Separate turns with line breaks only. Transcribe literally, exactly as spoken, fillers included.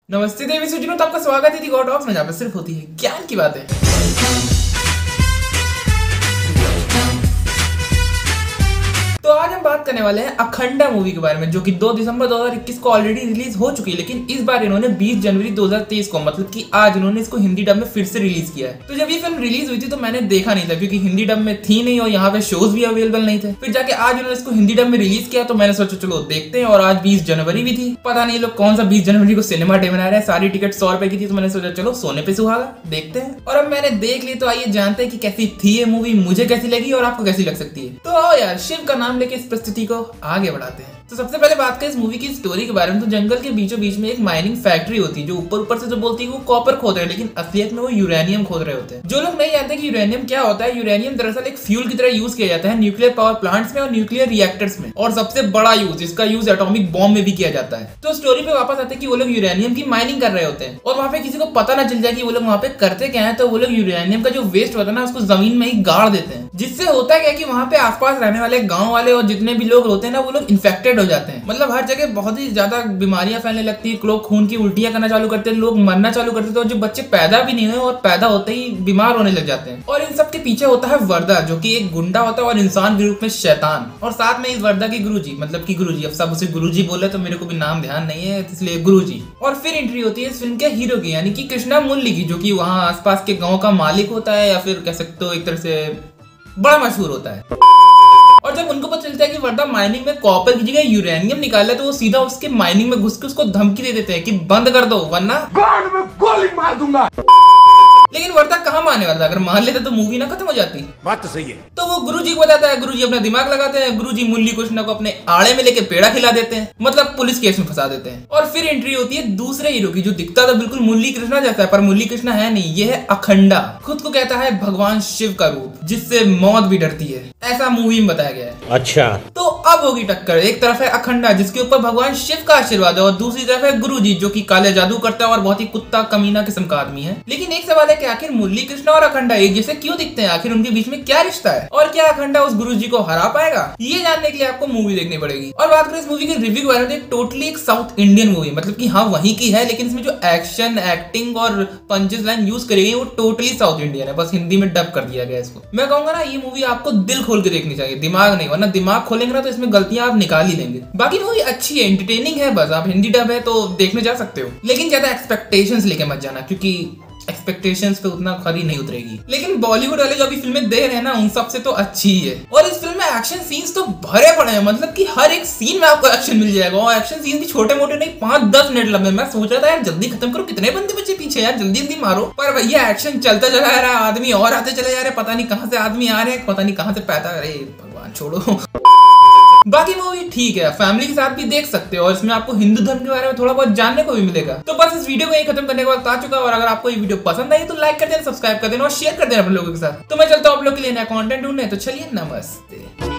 नमस्ते देवी सुजनों, तो आपका स्वागत है दी गॉड टॉक्स में, जहाँ पे सिर्फ होती है ज्ञान की बातें। तो आज हम बात करने वाले हैं अखंडा मूवी के बारे में, जो कि दो दिसंबर दो हज़ार इक्कीस को ऑलरेडी रिलीज हो चुकी है, लेकिन इस बार इन्होंने बीस जनवरी दो हज़ार तेईस को, मतलब कि आज इन्होंने इसको हिंदी डब में फिर से रिलीज किया है। तो जब ये फिल्म रिलीज हुई थी तो मैंने देखा नहीं था, क्योंकि हिंदी डब में थी नहीं और यहाँ पे शोज भी अवेलेबल नहीं थे। फिर जाके आज इन्होंने इसको हिंदी डब में रिलीज किया, तो मैंने सोचा चलो देखते हैं। और आज बीस जनवरी भी थी, पता नहीं लोग कौन सा बीस जनवरी को सिनेमा डे मना रहे हैं। सारी टिकट सौ रुपए की थी, तो मैंने सोचा चलो सोने पे सुहागा, देखते हैं। और अब मैंने देख ली, तो आइए जानते हैं कि कैसी थी ये मूवी, मुझे कैसी लगी और आपको कैसी लग सकती है। तो आओ यार, शिव का नाम लेके इस प्रस्तुति को आगे बढ़ाते हैं। तो सबसे पहले बात करें इस मूवी की स्टोरी के बारे में, तो जंगल के बीचों बीच में एक माइनिंग फैक्ट्री होती है, जो ऊपर ऊपर से जो बोलती है वो कॉपर खोद रहे हैं, लेकिन असलियत में वो यूरेनियम खोद रहे होते हैं। जो लोग नहीं जानते कि यूरेनियम क्या होता है, यूरेनियम दरअसल एक फ्यूल की तरह यूज किया जाता है न्यूक्लियर पावर प्लांट्स में और न्यूक्लियर रिएक्टर्स में, और सबसे बड़ा यूज इसका यूज एटॉमिक बॉम्ब में भी किया जाता है। तो स्टोरी पे वापस आते हैं कि वो लोग यूरेनियम की माइनिंग कर रहे होते हैं, और वहाँ पे किसी को पता ना चल जाए कि वो लोग वहाँ पे करते क्या है। तो वो लोग यूरेनियम का जो वेस्ट होता है ना, उसको जमीन में ही गाड़ देते हैं, जिससे होता क्या कि वहाँ पे आसपास रहने वाले गाँव वाले और जितने भी लोग होते हैं ना, वो लोग इन्फेक्टेड हो जाते हैं। मतलब हर जगह बहुत ही ज्यादा बीमारियां फैलने लगती है, लोग खून की उल्टियां करना चालू करते हैं, लोग मरना चालू करते हैं, और जो बच्चे पैदा भी नहीं हुए और पैदा होते ही बीमार होने लग जाते हैं। और इन सब के पीछे होता है वर्दा, जो कि एक गुंडा होता है और इंसान के रूप में शैतान, और साथ में इस वर्दा की गुरुजी, मतलब की गुरुजी, अब सब उसे गुरुजी बोले तो मेरे को भी नाम ध्यान नहीं है, इसलिए गुरुजी। और फिर एंट्री होती है इस फिल्म के हीरो की, यानी कि कृष्णा मुरली की, जो कि वहाँ आसपास के गाँव का मालिक होता है, या फिर कह सकते हो एक तरह से बड़ा मशहूर होता है। और जब उनको पता चलता है कि वर्दा माइनिंग में कॉपर की जगह यूरेनियम निकाला, तो वो सीधा उसके माइनिंग में घुस के उसको धमकी दे देते हैं कि बंद कर दो वरना गांड में गोली मार दूंगा। लेकिन वर्दा कहाँ मानने वाला था, अगर मान लेते तो मूवी ना खत्म हो जाती।
बात तो सही है।
तो वो गुरुजी को बताता है, गुरुजी अपना दिमाग लगाते हैं, गुरुजी मुरली कृष्णा को अपने आड़े में लेके पेड़ा खिला देते हैं, मतलब पुलिस केस में फंसा देते हैं। और फिर एंट्री होती है दूसरे हीरो की, जो दिखता था बिल्कुल मुरली कृष्णा जैसा है, पर मुरली कृष्णा है नहीं, ये है अखंडा, खुद को कहता है भगवान शिव का रूप, जिससे मौत भी डरती है, ऐसा मूवी में बताया गया है।
अच्छा,
तो अब होगी टक्कर, एक तरफ है अखंडा जिसके ऊपर भगवान शिव का आशीर्वाद है, और दूसरी तरफ है गुरुजी, जो कि काले जादू करता है और बहुत ही कुत्ता कमीना किस्म का आदमी है। लेकिन एक सवाल है कि आखिर मुरली कृष्णा और अखंडा एक जैसे क्यों दिखते हैं, आखिर उनके बीच में क्या रिश्ता है, और क्या अखंडा उस गुरुजी को हरा पाएगा, ये जानने के लिए आपको मूवी देखनी पड़ेगी। और बात करें इस मूवी के रिव्यू के बारे में, तो टोटली एक साउथ इंडियन मूवी, मतलब कि हाँ वहीं की है, लेकिन इसमें जो एक्शन, एक्टिंग और पंचेस लाइन यूज करी गई वो टोटली साउथ इंडियन है, बस हिंदी में डब कर दिया गया इसको। मैं कहूंगा ना, ये मूवी आपको दिल खोल के देखनी चाहिए, दिमाग नहीं, वरना दिमाग खोलेंगे ना तो इसमें गलतियां आप निकाल ही लेंगे। बाकी मूवी अच्छी है, एंटरटेनिंग है, बस आप हिंदी डब है तो देखने जा सकते हो, लेकिन ज्यादा एक्सपेक्टेशंस लेके मत जाना, क्योंकि एक्सपेक्टेशंस पे उतना खरी नहीं उतरेगी। लेकिन बॉलीवुड वाले जो अभी फिल्में दे रहे हैं ना, उन सब से तो अच्छी ही है। और इस फिल्म में एक्शन सीन्स तो भरे पड़े हैं, मतलब कि हर एक सीन में आपको एक्शन मिल जाएगा, और एक्शन सीन भी छोटे मोटे नहीं, पांच दस मिनट लंबे। मैं सोच रहा था यार जल्दी खत्म करो, कितने बंदे बचे पीछे यार, जल्दी जल्दी मारो, पर भैया एक्शन चलता चला जा रहा है, आदमी और आते चले जा रहे हैं, पता नहीं कहां से आदमी आ रहे हैं, पता नहीं कहां से पैदा, अरे भगवान छोड़ो। बाकी मूवी ठीक है, फैमिली के साथ भी देख सकते हो, और इसमें आपको हिंदू धर्म के बारे में थोड़ा बहुत जानने को भी मिलेगा। तो बस इस वीडियो को यही खत्म करने के वक्त आ चुका है, और अगर आपको ये वीडियो पसंद आई तो लाइक कर देना, सब्सक्राइब कर देना और शेयर कर देना अपने लोगों के साथ। तो मैं चलता हूँ आप लोगों के लिए नया कंटेंट ढूंढने, तो चलिए नमस्ते।